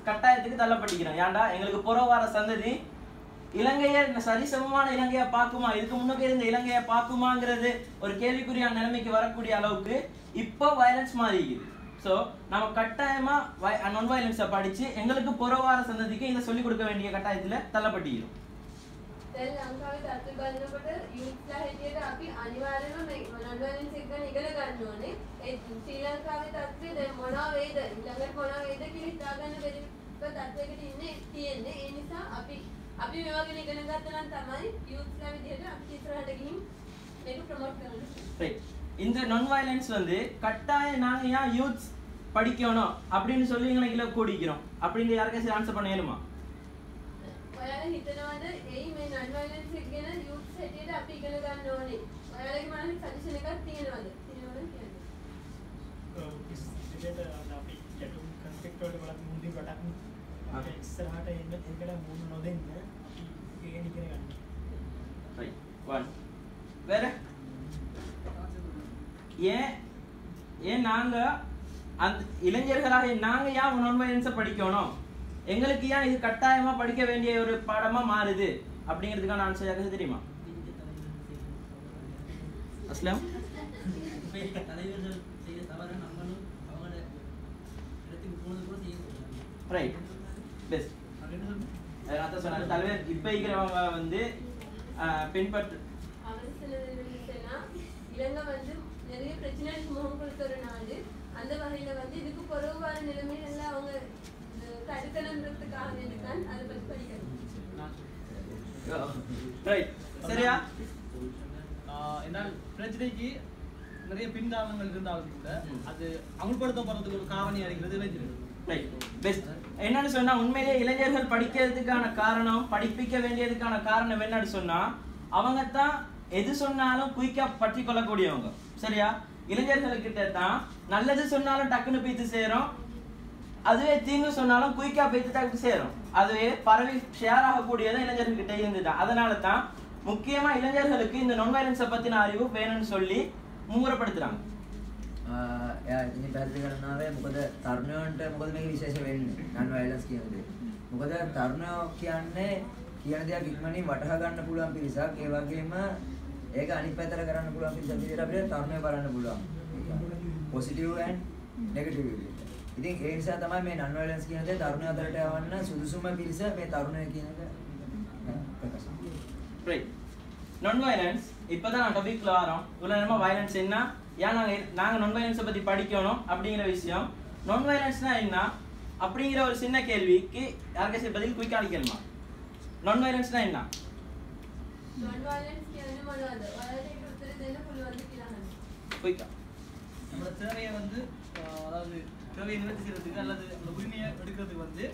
கட்டாயத்துக்கு தள்ளப்பட்டிக்கிறோம். ஏன்டா எங்களுக்கு புறவார சந்ததி இலங்கையை சரிசமமான இலங்கையை பார்க்குமா, இதுக்கு முன்னுக்கு இருந்த இலங்கையை பார்க்குமாங்கிறது ஒரு கேள்விக்குறியான நிலைமைக்கு வரக்கூடிய அளவுக்கு இப்போ வயலன்ஸ் மாறிக்குது. ஸோ நம்ம கட்டாயமா நான் வயலன்ஸை படிச்சு எங்களுக்கு புறவார சந்ததிக்கு இதை சொல்லிக் கொடுக்க வேண்டிய கட்டாயத்துல தள்ளப்பட்டிக்கிறோம். දැන් ලංකාවේ තත්ත්ව බලනකොට යුත්ලා හැටියට අපි අනිවාර්යයෙන්ම මේ non violence එක ගැන ඉගෙන ගන්න ඕනේ. ඒ ශ්‍රී ලංකාවේ තත්ත්වය දැන් මොනවා වේද ඊළඟට මොනවා වේද කියලා හිතා ගන්න බැරි තත්ත්වයකට ඉන්නේ තියෙන්නේ. ඒ නිසා අපි මේ වගේ ඉගෙන ගත්තා නම් තමයි යුත්ලා විදිහට අපි ඉස්සරහට ගිහින් මේක ප්‍රොමෝට් කරන්න. இந்த non violence வந்து கட்டாயம் நாங்க ஏன் யூத்ஸ் படிக்கணும் அப்படின்னு சொல்லி எங்களை கூடிக்கிறோம் அப்படிங்கிற யாருக்காச்சும் ஆன்சர் பண்ண இயலுமா? ඔයාලා හිතනවාද එයි මේ non violence එක ගැන youth හැටියට අපි ඉගෙන ගන්න ඕනේ? ඔයාලගේ මනසේ සජෙෂන් එකක් තියෙනවද? තියෙනවද කියන්නේ? අපි ගැටුම් කන්ෆ්ලික්ට් වලට බලත් මුලින් රටක් ඉස්සරහට එන්න ඒකට මුහුණ නොදෙන්න අපි ඉගෙන ගන්න. ரைட் 1 வேற ஏன் நாங்க அந்த இளைஞர்களாக நாங்க ஏன் non violence படிக்கணும், எங்களுக்கு ஏன் இது கட்டாயமா படிக்க வேண்டிய ஒரு பாடமா மாறுது அப்படிங்கிறதுக்கான ஆன்சர் யாருக்கு தெரியுமா? அஸ்லாம் ரைட் பெஸ்ட் அதான் சொன்னாரு தலைவர். இப்ப இருக்கிறவங்க வந்து பின்பற்று இலங்கை வந்து நிறைய பிரச்சனைகளுக்கு முகம் கொடுத்த ஒரு நாடு. அந்த வகையில வந்து இதுக்கு பொறுப்பான நிலைமைகள்ல அவங்க தடுக்கணுன்றதுக்காக வேண்டிதான் அதை பற்றி படிக்கணும். சரியா? എന്നാൽ பிரச்சனைக்கு நிறைய பின்காரணங்கள் இருந்தாலும் கூட அது அமுல்படுத்தப்படுறதுக்கு ஒரு காரணியா இருக்கிறது இளைஞர்கள். என்னன்னு சொன்னா உண்மையிலேயே இளைஞர்கள் படிக்கிறதுக்கான காரணம், படிப்பிக்க வேண்டியதுக்கான காரணம் என்னன்னு சொன்னா அவங்க தான் எது சொன்னாலும் குயிக்கா பற்றி கொள்ளக்கூடியவங்க. சரியா? இளைஞர்களுக்கிட்ட தான் நல்லது சொன்னாலும் டக்குன்னு போய்த்து சேரும், அதுவே தீங்கு சொன்னாலும் குயிக்கா போய்த்து டக்கு சேரும், அதுவே பரவி ஷேர் ஆகக்கூடியதான் இளைஞர்கிட்ட இருந்துதான். அதனால தான் முக்கியமா இளைஞர்களுக்கு இந்த non violence பத்தின அறிவு வேணும்னு சொல்லி மும்முரப்படுத்துறாங்க. ඉතින් පැහැදිලි කරනවාවේ මොකද තරුණයන්ට මොකද මේක විශේෂ වෙන්නේ non violence කියන දේ. මොකද තරුණයෝ කියන්නේ කියන දේක් ඉක්මනින් වටහා ගන්න පුළුවන් පිරිසක්. ඒ වගේම ඒක අනිත් පැත්තට කරන්න පුළුවන් පිරිසක් විදිහට අපිට තරුණයෝ බලන්න පුළුවන්. පොසිටිව් ඇන්ඩ් නෙගටිව් විදිහට. ඉතින් ඒ නිසා තමයි මේ non violence කියන දේ තරුණයෝ අතරට යවන්න සුදුසුම පිරිස මේ තරුණයෝ කියන එක ප්‍රකාශ කරනවා. ரைட். non violence இப்பதான் டாபிக்ல வரோம். இவ்வளவு நேரமா violence என்ன, ஏன் நாங்க non violence பத்தி படிக்கணும் அப்படிங்கிற விஷயம். non violence-னா என்ன அப்படிங்கிற ஒரு சின்ன கேள்விக்கு யாருக்காச்சும் பதில் குயிக்கா அளிக்கணுமா? non violence-னா என்ன? non violence කියන්නේ මොනවද? ඔයාලට ඒක උත්තර දෙන්න පුළුවන්ද කියලා අහන්න. குயிக்கா. நம்ம தேவையை வந்து அதாவது தேவையை நிவர்த்தி செய்யறதுக்கு அல்லது அந்த உரிமையை எடுக்கிறதுக்கு வந்து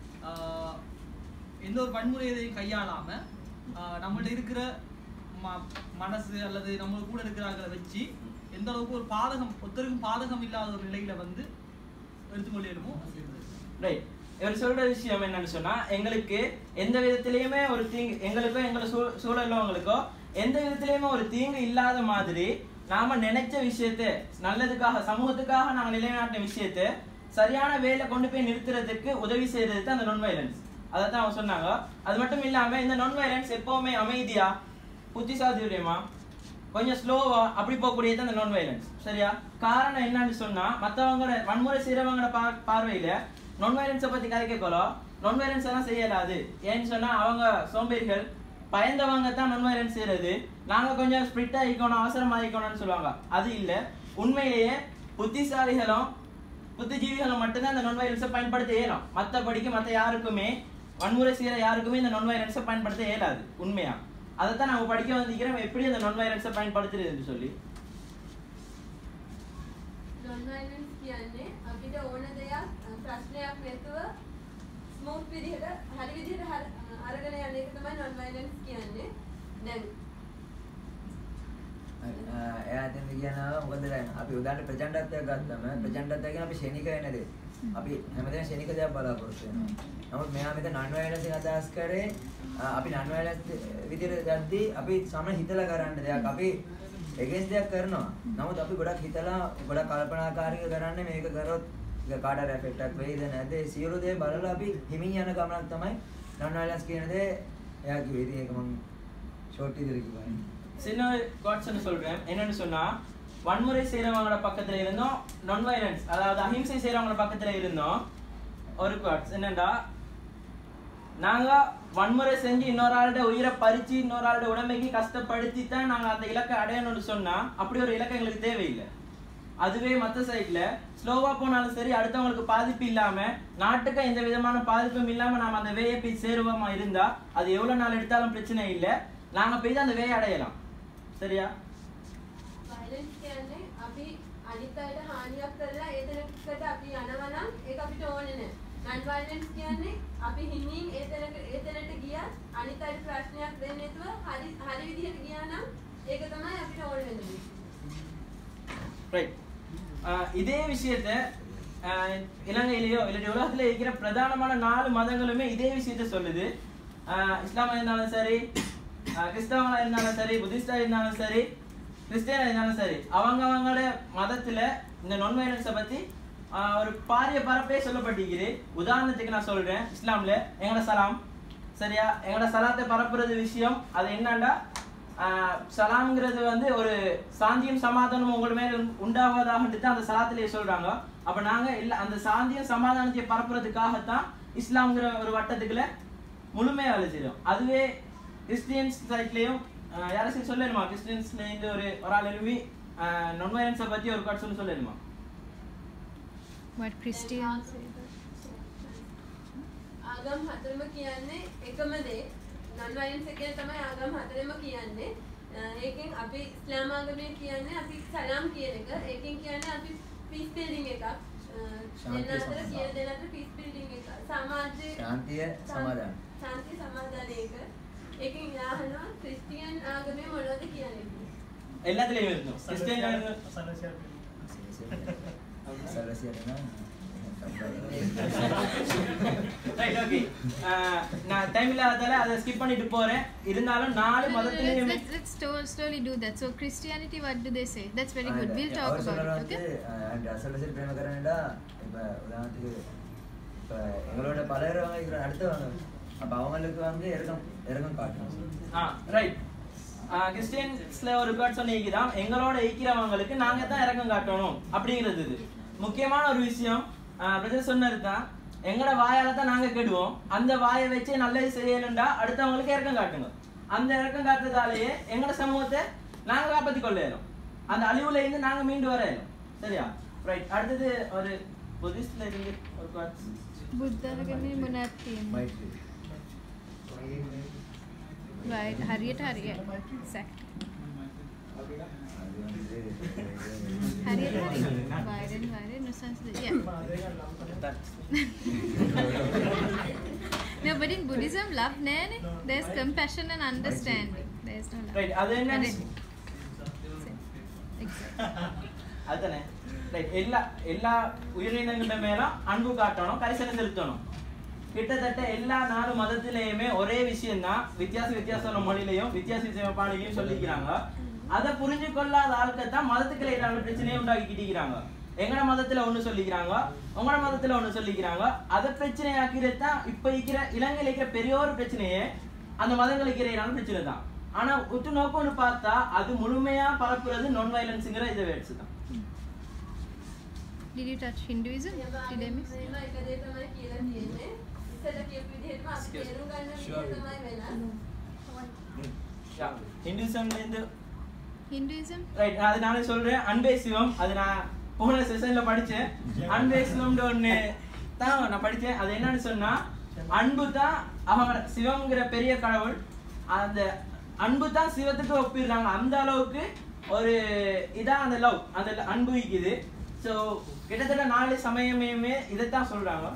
எந்த ஒரு வன்முறையையும் கையாளாம நம்மள்ட்ட இருக்கிற மனசு அல்லது நம்ம கூட இருக்கிறாங்களை வச்சு எந்த அளவுக்கு ஒரு பாதகம் ஒருத்தருக்கும் பாதகம் இல்லாத ஒரு நிலையில வந்து எடுத்துக்கொள்ளணுமோ. ரைட். இவர் சொல்ற விஷயம் என்னன்னு சொன்னா எங்களுக்கு எந்த விதத்திலயுமே ஒரு தீங்கு, எங்களுக்கோ எங்களை சூழலவங்களுக்கோ எந்த விதத்திலயுமே ஒரு தீங்கு இல்லாத மாதிரி நாம நினைச்ச விஷயத்தை நல்லதுக்காக சமூகத்துக்காக நாங்க நிலைநாட்டின விஷயத்தை சரியான வேலை கொண்டு போய் நிறுத்துறதுக்கு உதவி செய்யறது அந்த non violence. அதான் அவங்க சொன்னாங்க. அது மட்டும் இல்லாம இந்த non violence எப்பவுமே அமைதியா புத்திசாலியமா கொஞ்சம் ஸ்லோவா அப்படி போகக்கூடியது அந்த non violence. சரியா? காரணம் என்னன்னு சொன்னா மற்றவங்களோட வன்முறை செய்யறவங்களோட பார்வையில non violence பத்தி கதைக்கோல non violence எல்லாம் செய்யலாது. ஏன்னு சொன்னா அவங்க சோம்பேறிகள், பயந்தவங்க தான் non violence செய்யறது. நாங்க கொஞ்சம் ஸ்பிரிட் ஆகிக்கணும், அவசரம் ஆகிக்கணும்னு சொல்லுவாங்க. அது இல்ல, உண்மையிலேயே புத்திசாலிகளும் புத்திஜீவிகளும் மட்டும்தான் இந்த non violence பயன்படுத்த இயலும். மற்றபடிக்கு மற்ற யாருக்குமே வன்முறை செய்யற யாருக்குமே இந்த non violence பயன்படுத்த இயலாது. உண்மையா அதைத்தான் நாங்க படிக்க வந்திருக்கிறோம், எப்படி அந்த non violence பயன்படுத்துறதுன்னு சொல்லி. non violence කියන්නේ අපිට ඕන දෙයක් ප්‍රශ්නයක් නැතුව ස්මූත් විදිහට හරි විදිහට අරගෙන යන එක තමයි non violence කියන්නේ. දැන් එයාට කියනවා මොකද දැන් අපි උදාහරණ ප්‍රචණ්ඩත්වයක් ගත්තම ප්‍රචණ්ඩත්වය කියන්නේ අපි ශනික වෙන දේ. අපි හැමදේම ශනික දෙයක් බලාපොරොත්තු වෙනවා. නමුත් මෙයා මෙතන non violence එක අදහස් කරේ අපි non violence විදිහට යද්දී අපි සම හිතලා කරන්න දෙයක් අපි against දෙයක් කරනවා. නමුත් අපි ගොඩක් හිතලා ගොඩක් කල්පනාකාරීව කරන්නේ මේක කරොත් ඒක කාටට එෆෙක්ට් එකක් වෙයිද නැද්ද? ඒ සියලු දේ බලලා අපි හිමින් යන ගමනක් තමයි non violence කියන දේ එයා කිව්වේ. ඉතින් ඒක මම ஷார்ட் இதுல කිව්වා. சின்ன காட்ஸ்னு சொல்றேன். என்னன்னு சொன்னா வன்முறை செய்றவங்களோட பக்கத்துல இருந்தோம், நான் வயலன்ஸ் அதாவது அஹிம்சை செய்றவங்களோட பக்கத்துல இருந்தோம். ஒரு காட்ஸ் என்னடா நாங்க வன்முறை செஞ்சு இன்னொரு ஆளுடைய உயிரை பறிச்சு இன்னொரு ஆளுடைய உடம்பைக்கு கஷ்டப்படுத்தி தான் நாங்க அந்த இலக்கை அடையணும்னு சொன்னா அப்படி ஒரு இலக்கை எங்களுக்கு தேவையில்லை. அதுவே மற்ற சைட்ல ஸ்லோவா போனாலும் சரி அடுத்தவங்களுக்கு பாதிப்பு இல்லாம நாட்டுக்கு எந்த விதமான பாதிப்பும் இல்லாம நாம அந்த வேயை போய் சேருவோமா இருந்தா அது எவ்வளவு நாள் எடுத்தாலும் பிரச்சனை இல்லை. நாங்க போய் தான் அந்த வேயை அடையலாம். சரியா? වයලන්ස් කියන්නේ අපි අනිත් අයට හානියක් කරලා ඒතනකට අපි යනවා නම් ඒක අපිට ඕනේ නැහැ. non violence කියන්නේ අපි හිමින් ඒතනට ගියත් අනිත් අයට ප්‍රශ්නයක් දෙන්නේ නැතුව හරි විදිහට ගියා නම් ඒක තමයි අපිට ඕනේ වෙන්නේ. ரைட். இதே விஷயத்த இலங்கையிலேயோ இல்லாட்டி உலகத்துல இருக்கிற பிரதானமான 4 மதங்களுமே இதே விஷயத்த சொல்லுது. இஸ்லாமா இருந்தாலும் சரி, கிறிஸ்தவங்களா இருந்தாலும் சரி, புத்திஸ்டா இருந்தாலும் சரி, கிறிஸ்டியனா இருந்தாலும் சரி, அவங்களோட மதத்துல இந்த நான் வயலன்ஸை பத்தி ஒரு பாரிய பரப்பே சொல்லப்பட்டிருக்குது. உதாரணத்துக்கு நான் சொல்றேன், இஸ்லாம்ல எங்கட சலாம் சரியா, எங்கட சலாத்தை பரப்புறது விஷயம் அது என்னண்டா சலாம்ங்கிறது வந்து ஒரு சாந்தியும் சமாதானமும் உங்கள் மேல உண்டாவதாகட்டு தான் அந்த சலாத்திலேயே சொல்றாங்க. அப்ப நாங்க இல்ல அந்த சாந்தியும் சமாதானத்தை பரப்புறதுக்காகத்தான் இஸ்லாம்ங்கிற ஒரு வட்டத்துக்குள்ள முழுமையா வேலை செய்யறோம். அதுவே கிறிஸ்டியன்ஸ் சைட்லயும் யாராச்சும் சொல்லணுமா? கிறிஸ்டியன்ஸ்ல இருந்து ஒரு ஆள் எழுப்பி நான் வயலன்ஸை பத்தி ஒரு காட் சொல்லணுமா? What Christians say? ආගම් හතරම කියන්නේ එකම දේ. non violence එක තමයි ආගම් හතරම කියන්නේ. ඒකෙන් අපි ඉස්ලාම් ආගමේ කියන්නේ අපි සලාම් කියන එක. ඒකෙන් කියන්නේ අපි peace building එකක්. දෙන්න අතර කියන දෙන්න අතර peace building එක. සමාජයේ ශාන්තිය සමාදාන. ශාන්තිය සමාදාන එක. ඒකෙන් යාහනවා ක්‍රිස්තියන් ආගමේ මොනවද කියන්නේ? எல்லாத்துலயும் இருக்கும். Christian right, okay. நான் டைம் இல்லாததால அதை ஸ்கிப் பண்ணிட்டு போறேன். இருந்தாலும் 4 மதத்திலயும் Let's slowly do that. So Christianity, what do they say? That's very good. We'll talk about it. Okay. and அசல்ல பிரேம கரனடா இப்ப உதாரணத்துக்கு இப்ப எங்களோட பலரவங்க இருக்கிற அடுத்தவங்க அப்ப அவங்களுக்கு வந்து இறக்கம் காட்டணும். ரைட். கிறிஸ்டியன்ஸ்ல ஒரு காட் சொன்னீங்கதான் எங்களோட ஈக்கிறவங்களுக்கு நாங்க தான் இறக்கம் காட்டணும் அப்படிங்கிறது. இது முக்கியமான ஒரு விஷயம். பிரதர் சொன்னது தான், எங்கட வாயால தான் நாங்க கெடுவோம். அந்த வாயை வச்சு நல்லது செய்யணும்டா அடுத்தவங்களுக்கு இறக்கம் காட்டுங்க. அந்த இறக்கம் காட்டுறதாலேயே எங்கட சமூகத்தை நாங்க காப்பாத்தி கொள்ளையிறோம். அந்த அழிவுல இருந்து நாங்க மீண்டு வரையிறோம். சரியா? ரைட். அடுத்தது ஒரு புத்திஸ்ட்ல இருந்து ஒரு காட். බුද්ධාගමේ මොනවද තියෙන්නේ? Right, හරියට. Exactly. හරියට. Violent, nuisance. Yeah. No, but in Buddhism, love නෑනේ. There's compassion and understanding. There's no love. Right, அது என்ன? Exactly. அதனே. ரைட். எல்லா உயிரினங்கள மேல அன்பு காட்டணும், கரிசனை செலுத்தணும். கிட்டத்தட்ட எல்லா 4 மதத்திலேயுமே ஒரே விஷயம் தான். வித்தியாச மொழியிலையும் வித்தியாச பாணியிலையும் சொல்லிக்கிறாங்க. அதை புரிஞ்சு கொள்ளாத ஆட்கள் தான் மதத்துக்குள்ள ஏதாவது பிரச்சனையை உண்டாக்கிட்டு இருக்கிறாங்க. எங்கட மதத்துல ஒண்ணு சொல்லிக்கிறாங்க, உங்களோட மதத்துல ஒண்ணு சொல்லிக்கிறாங்க. அதை பிரச்சனையாக்கிறது தான் இப்ப இருக்கிற இலங்கையில இருக்கிற பெரிய ஒரு பிரச்சனையே அந்த மதங்களுக்கு இடையிலான பிரச்சனை தான். ஆனா உற்று நோக்கம்னு பார்த்தா அது முழுமையா பரப்புறது நான் வயலன்ஸ்ங்கிற இதை வேட்ஸ் தான். Did you touch Hinduism? Did I miss? මේම එක දේ තමයි කියලා තියෙන්නේ. ඉස්සෙල්ලා කියපු විදිහටම අපි තේරුම් ගන්න විදිහ තමයි වෙනස්. யா, ஹிந்துசம்ல இருந்து Hinduism? ரைட். அது நானே சொல்றேன், அன்பே சிவம். அது நான் போன செஷன்ல படிச்சேன். அன்பே சிவம்னு ஒண்ணு தான் நான் படிச்சேன். அது என்னன்னு சொன்னா அன்பு தான் அவங்க சிவம்ங்கிற பெரிய கடவுள். அந்த அன்பு தான் சிவத்துக்கு ஒப்பிடுறாங்க. அந்த அளவுக்கு ஒரு இதான் அந்த லவ், அந்த அன்பு இருக்குது. ஸோ கிட்டத்தட்ட 4 சமயமே இதைத்தான் சொல்றாங்க.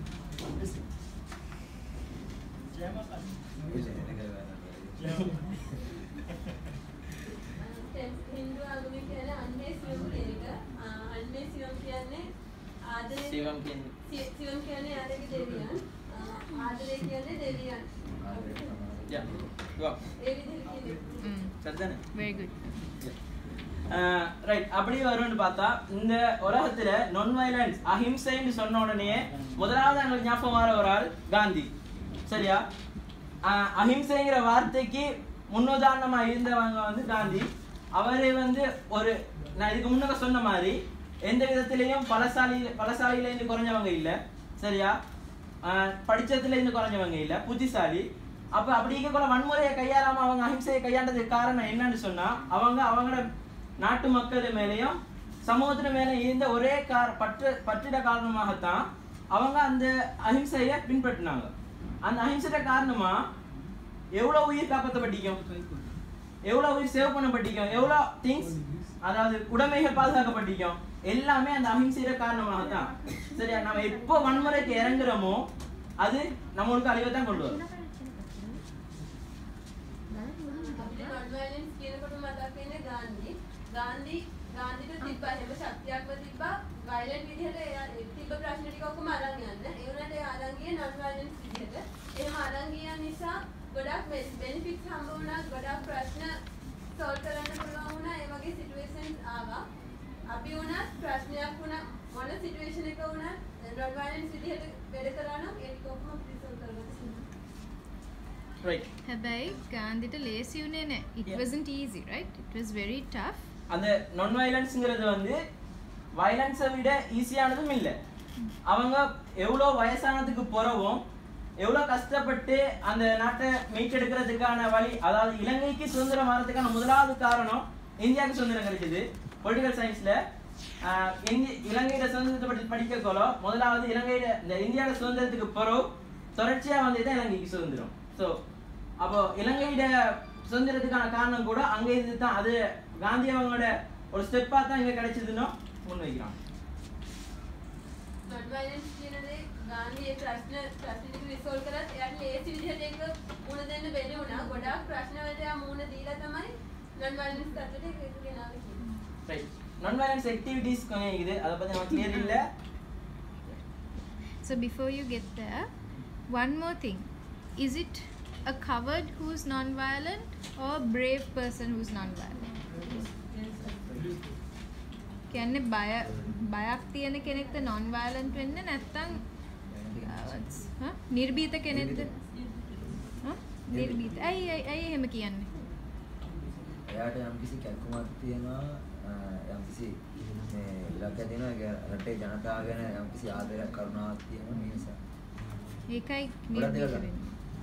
හින්දු ආගමේ කියන්නේ අන්නේ සිවම් කියන එක. අන්නේ සිවම් කියන්නේ ආදරේ. சிவம் கேன் සිවම් කියන්නේ ආදරේ දෙවියන්. ආදරේ කියන්නේ දෙවියන්. யா வா ඒ විදිහට කියන්නේ. சரிதானே? Very good. ரைட் அப்படி வரும்னு பார்த்தா இந்த உலகத்துல நான் வயலன்ஸ் அஹிம்சைன்னு சொன்ன உடனே முதலாவது எங்களுக்கு ஞாபகம் வர ஒரு ஆள் காந்தி. சரியா? அஹிம்சைங்கிற வார்த்தைக்கு முன்னுதாரணமா இருந்தவங்க வந்து காந்தி. அவரே வந்து ஒரு நான் இதுக்கு முன்னாடி சொன்ன மாதிரி எந்த விதத்திலையும் பலசாலியில இருந்து குறைஞ்சவங்க இல்லை. சரியா? படிச்சதுல இருந்து குறைஞ்சவங்க இல்லை, புத்திசாலி. அப்ப அப்படி இருக்கக்கூட வன்முறையை கையாளாம அவங்க அஹிம்சையை கையாண்டதுக்கு காரணம் என்னன்னு சொன்னா அவங்களோட நாட்டு மக்கள் மேலேயும் சமூகத்தின மேல இருந்த ஒரே பற்றிட காரணமாகத்தான் அவங்க அந்த அஹிம்சையை பின்பற்றினாங்க. அந்த அஹிம்சைய காரணமா எவ்வளவு உயிர் காப்பாற்றப்பட்டிக்கும், எவ்வளவு உயிர் சேவ் பண்ணப்பட்டிக்கும், எவ்வளவு திங்ஸ் அதாவது உடைமைகள் பாதுகாக்கப்பட்டிக்கும், எல்லாமே அந்த அஹிம்சைய காரணமாகத்தான். சரியா? நம்ம எப்போ வன்முறைக்கு இறங்குறோமோ அது நம்மளுக்கு அழிவை தான் கொண்டு வரும். ගාන්ධිට තිබ්බා හැම ශක්තියක්ම තිබ්බා වයලන්ට් විදිහට තිබ්බ ප්‍රශ්න ටික ඔක්කොම අරන් යන්න. ඒ වුණාට ඒ අරන් ගියේ non violence විදිහට. එහෙම අරන් ගියා නිසා ගොඩක් benefits හම්බ වුණා, ගොඩක් ප්‍රශ්න solve කරන්න පුළුවන් වුණා. ඒ වගේ situations ආවා. අපි උනත් ප්‍රශ්නයක් වුණා මොන situation එක වුණත් non violence විදිහට වැඩ කරා නම් ඒක ඔක්කොම resolve කරගන්න. Right. හැබැයි ගාන්ධිට ලේසි වුණේ නැහැ. It wasn't easy, right? It was very tough. அந்த நான் வயலன்ஸ்ங்கிறது வந்து வயலன்ஸை விட ஈஸியானதும் இல்லை. அவங்க எவ்வளோ வயசானதுக்கு பிறகும் எவ்வளோ கஷ்டப்பட்டு அந்த நாட்டை மீட்டெடுக்கிறதுக்கான வழி, அதாவது இலங்கைக்கு சுதந்திரம் வர்றதுக்கான முதலாவது காரணம் இந்தியாவுக்கு சுதந்திரம் கிடைச்சது. பொலிட்டிக்கல் சயின்ஸ்ல இலங்கையோட சுதந்திரத்தை பற்றி படிக்கக்கோல முதலாவது இலங்கையில இந்த இந்தியாவோட சுதந்திரத்துக்கு பிறகு தொடர்ச்சியா வந்ததுதான் இலங்கைக்கு சுதந்திரம். ஸோ அப்போ இலங்கையோட சுதந்திரத்துக்கான காரணம் கூட அங்க இருந்து தான். அது காந்தி அவங்களோட ஒரு ஸ்டெப்பா தான் இங்க கிடைச்சதுன்னு முன்வைக்கிறாங்க. non violence කියනනේ ගාන්ධි ඒ ප්‍රශ්න ටික රිසෝල්ව් කරත් එයාට ලේසි විදිහට ඒක මුණ දෙන්න බැරි වුණා. ගොඩාක් ප්‍රශ්න වලට එයා මුණ දීලා තමයි non violence තත්ත්වයට ඒක ගෙනාවේ කියන්නේ. ரைட். non violence activities கொஞ்சம் இது அத பத்தி நமக்கு கிளியர் இல்ல. So before you get there, one more thing. Is it a coward who's non-violent or a brave person who's non-violent? කියන්නේ බයක් තියෙන කෙනෙක්ද non-violent වෙන්නේ නැත්නම් නිර්භීත කෙනෙක්ද? නිර්භීත. ඇයි එහෙම කියන්නේ? එයාට යම්කිසි කැක්කුමක් තියෙනවා, යම්කිසි මේ ඉලක්කයක් තියෙනවා, ඒක රටේ ජනතාව ගැන යම්කිසි ආදරයක් කරුණාවක් තියෙනවා මේ නිසා. ඒකයි නිර්භීත වෙන්නේ.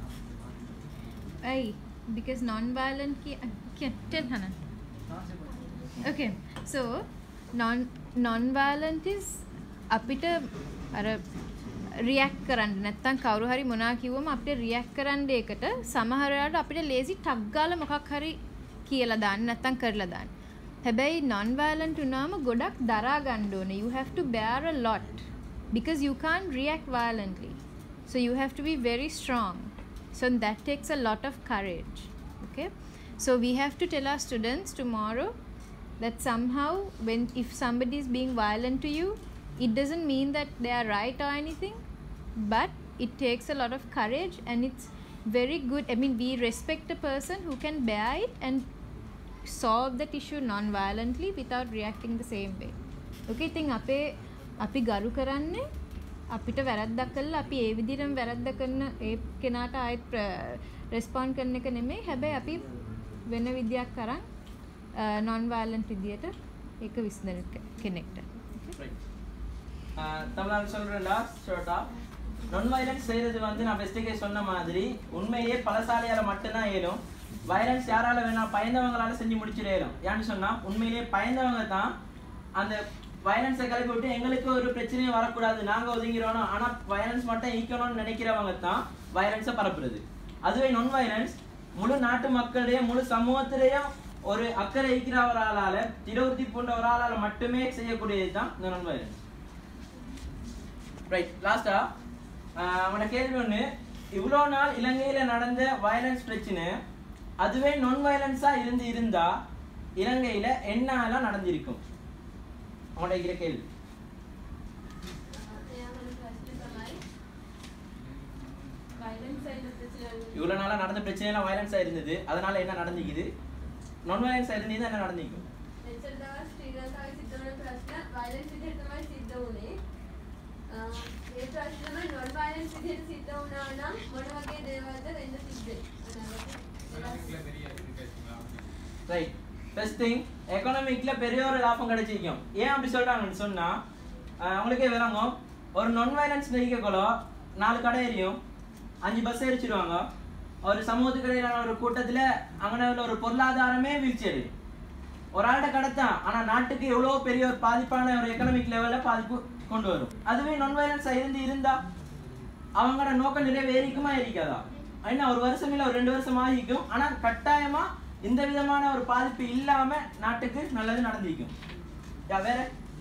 ඇයි? Because non-violent tell Hanan. Okay, so non-violent is අපිට අර රියැක්ට් කරන්න නැත්තම් කවුරු හරි මොනවා කිව්වම අපිට රියැක්ට් කරන්න ඒකට සමහර වෙලාවට අපිට ලේසි ටක් ගාලා මොකක් හරි කියලා දාන්න නැත්තම් කරලා දාන්න. හැබැයි non-violent වුණාම ගොඩක් දරා ගන්න ඕනේ. You have to bear a lot because you can't react violently. So you have to be very strong. So that takes a lot of courage. Okay, so we have to tell our students tomorrow that somehow if somebody is being violent to you, it doesn't mean that they are right or anything, but it takes a lot of courage and it's very good. I mean, we respect a person who can bear it and solve that issue non-violently without reacting the same way. Okay, ඉතින් අපි ගරු කරන්නේ අපිට වැරද්දක් කළා අපි ඒ විදිහටම වැරද්ද කරන ඒ කෙනාට ආයෙත් රෙස්පොන්ඩ් කරන එක නෙමෙයි. හැබැයි අපි වෙන විදියක් කරන් non violent විදියට ඒක විසඳන කෙනෙක්ට. தமிழ்நாடு சொல்றேன்டா ஷோட்டா. நான் வயலன்ஸ் செய்யறது வந்து நான் பெஸ்ட்டுக்கே சொன்ன மாதிரி உண்மையிலேயே பலசாலியால மட்டும்தான் இயலும். வயலன்ஸ் யாரால வேணா பயந்தவங்களால செஞ்சு முடிச்சிட இயலும். ஏன்னு சொன்னா உண்மையிலேயே பயந்தவங்க தான் அந்த வயலன்ஸை கிளப்பி விட்டு எங்களுக்கு ஒரு பிரச்சனையும் வரக்கூடாது, நாங்க ஒதுங்கிறோம், ஆனா வயலன்ஸ் மட்டும் ஈக்கணும்னு நினைக்கிறவங்க தான் வயலன்ஸை பரப்புறது. அதுவே நான் வயலன்ஸ் முழு நாட்டு மக்களுடைய முழு சமூகத்திலேயும் ஒரு அக்கறை ஈக்கிற ஒரு ஆளால திடவுறுத்தி போன்ற ஒரு ஆளால மட்டுமே செய்யக்கூடியது தான் இந்த நான் வயலன்ஸ். ரைட். லாஸ்டா அவனோட கேள்வி ஒண்ணு, இவ்வளோ நாள் இலங்கையில நடந்த வயலன்ஸ் பிரச்சனை அதுவே நான் வயலன்ஸா இருந்தா இலங்கையில என்னெல்லாம் நடந்திருக்கும்? அவனோட இருக்கிற கேள்வி. இவ்வளவு நாளா நடந்த பிரச்சனை எல்லாம் வயலன்ஸா இருந்தது, அதனால என்ன நடந்துக்குது? நான் வயலன்ஸா இருந்தது என்ன நடந்திருக்கும்? මෙච්චර දවස් ශ්‍රී ලංකාවේ සිද්ධ වුණ ප්‍රශ්න වයලන්ස් විදිහට තමයි සිද්ධ වුණේ. ඒ ප්‍රශ්න තමයි non violence විදිහට සිද්ධ වුණා නම් මොන වගේ දේවල්ද වෙන්න සිද්ධ ரைட் ஃபர்ஸ்ட் திங் எக்கனாமிக்ல பெரிய ஒரு லாபம் கிடைச்சிருக்கும். ஏன் அப்படி சொல்றாங்கன்னு சொன்னா அவங்களுக்கே விளங்கும். ஒரு நான் வயலன்ஸ் நெய்க்கக்குள்ள 4 கடை எரியும், 5 பஸ் எரிச்சிடுவாங்க. ஒரு சமூகத்துக்கு இடையிலான ஒரு கூட்டத்துல அங்கே உள்ள ஒரு பொருளாதாரமே வீழ்ச்சி அடையும். ஒரு ஆள்கிட்ட கடத்தான், ஆனா நாட்டுக்கு எவ்வளவு பெரிய ஒரு பாதிப்பான ஒரு எக்கனாமிக் லெவல்ல பாதிப்பு கொண்டு வரும். அதுவே நான் வயலன்ஸா இருந்தா அவங்களோட நோக்கம் நிறைவேறிக்குமா இருக்காதா? ஏன்னா ஒரு வருஷம் இல்ல ஒரு 2 வருஷம் ஆகிக்கும், ஆனா கட்டாயமா இந்த விதமான ஒரு பாதிப்பு இல்லாம நாட்டுக்கு நல்லது நடந்திருக்கும். வேற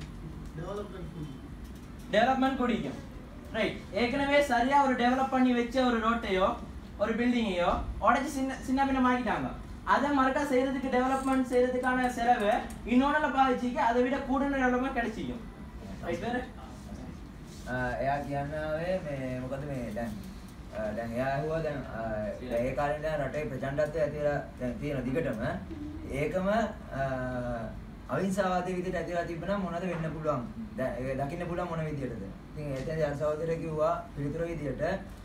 டெவலப்மெண்ட் குடிக்கும். ரைட், ஏற்கனவே சரியா ஒரு டெவலப் பண்ணி வச்ச ஒரு ரோட்டையோ ஒரு பில்டிங்கையோ உடச்சி சின்ன பின்னமாக்கிட்டாங்க. அதை மறுக்கா செய்யறதுக்கு டெவலப்மெண்ட் செய்யறதுக்கான செலவு இன்னொன்னுல பாதிச்சுக்கு அதை விட கூடுதல் டெவலப்மெண்ட் கிடைச்சிக்கும். ரைட், வேற එයා කියන්නාවේ මේ මොකද මේ දැන් එයා ඇහුවා දැන් ඒ කාලේ දැන් රටේ ප්‍රචණ්ඩත්වය ඇතිලා දැන් තියෙන දිගටම ඒකම අවිහිංසාවාදී විදිහට ඇතිලා තිබුණා මොනවද වෙන්න පුළුවන් දැන් දකින්න පුළුවන් මොන විදිහටද. ඉතින් එතනදී අර සහෝදරය කිව්වා පිළිතුර විදිහට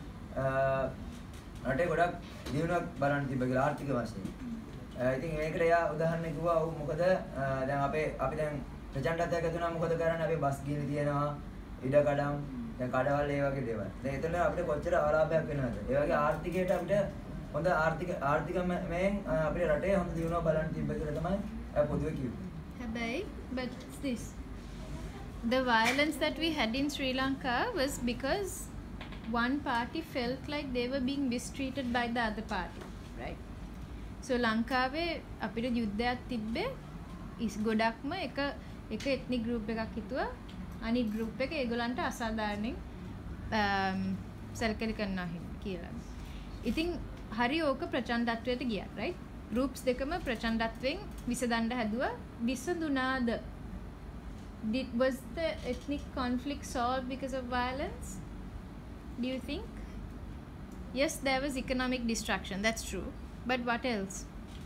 රටේ ගොඩක් දියුණුවක් බලන්න තිබ්බ කියලා ආර්ථික වශයෙන්. ඉතින් මේකට එයා උදාහරණයක් කිව්වා. ඔව් මොකද දැන් අපි දැන් ප්‍රචණ්ඩත්වයක් ඇති වුණා මොකද කරන්නේ? අපි බස් ගිනි තියනවා, ඉඩකඩම්, දැන් කඩවල් ඒ වගේ දේවල්. දැන් එතන අපිට කොච්චර ආලාභයක් වෙනවද? ඒ වගේ ආර්ථිකයට අපිට හොඳ ආර්ථිකමෙන් අපේ රටේ හොඳ දියුණුවක් බලන්න තිබ්බ කියලා තමයි පොදුවේ කිව්වේ. හැබැයි but this the violence that we had in Sri Lanka was because one party felt like they were being mistreated by the other party, right? So ලංකාවේ අපිට යුද්ධයක් තිබ්බේ ගොඩක්ම එක ethnic group එකක් හිතුවා අනිත් group එක ඒගොල්ලන්ට අසාධාරණෙන් සැලකලි කරනවා කියලා. ඉතින් හරි ඕක ප්‍රචණ්ඩත්වයට ගියා, right? groups දෙකම ප්‍රචණ්ඩත්වයෙන් විසඳන්න හැදුවා. විසඳුණාද? Was the ethnic conflict solved because of violence? Do you think? Yes, there was economic destruction, that's true. But what else?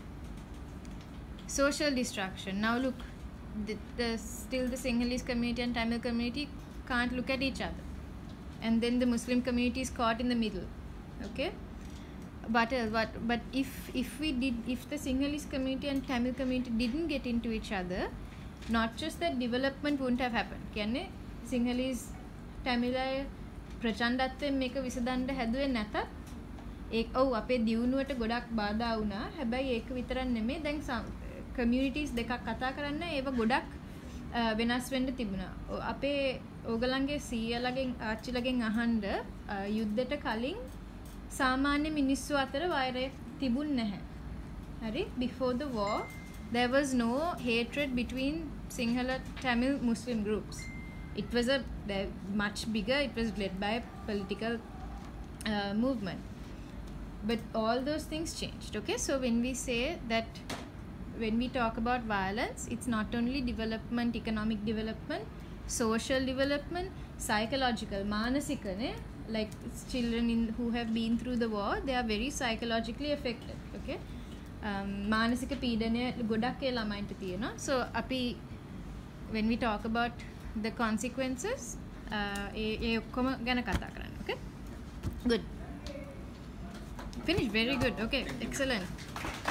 Social destruction. Now look, still the Sinhalese community and Tamil community can't look at each other. And then the Muslim community is caught in the middle. Okay? But if the Sinhalese community and Tamil community didn't get into each other, not just that development wouldn't have happened. කියන්නේ Sinhalese Tamil ප්‍රචණ්ඩත්වයෙන් මේක විසඳන්න හැදුවේ නැතත් ඔව් අපේ දියුණුවට ගොඩක් බාධා වුණා. හැබැයි ඒක විතරක් නෙමෙයි, දැන් කමියුනිටිස් දෙකක් කතා කරන්න ඒව ගොඩක් වෙනස් වෙන්න තිබුණා. අපේ ඕගලන්ගේ සීයලගෙන් ආච්චිලගෙන් අහන්න යුද්ධයට කලින් සාමාන්‍ය මිනිස්සු අතර වෛරයක් තිබුණ නැහැ. හරි? Before the war there was no hatred between Sinhala Tamil Muslim groups. It was much bigger. It was led by a political movement. But all those things changed. Okay, so when we say that, when we talk about violence, it's not only development, economic development, social development, psychological, manasika, like children who have been through the war, they are very psychologically affected. Okay, manasika පීඩනය ගොඩක් ඒ ළමයින්ට තියෙනවා. So අපි when we talk about the consequences ඒ ඔක්කොම ගැන කතා කරන්න. Okay, good, finish, very good, okay, excellent.